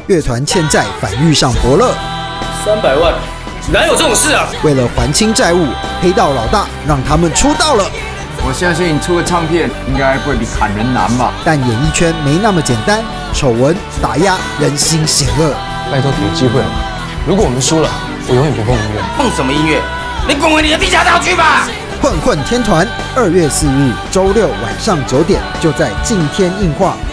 乐团欠债反遇上伯乐 ，300万，哪有这种事啊？ 为了还清债务，黑道老大让他们出道了。 我相信你出个唱片应该不会比砍人难吧？ 但演艺圈没那么简单，丑闻、打压、人心险恶。 拜托给个机会好吗？如果我们输了，我永远不碰音乐。 碰什么音乐？你滚回你的地下道去吧！ 混混天团2月4日周六晚上9点，就在敬天映画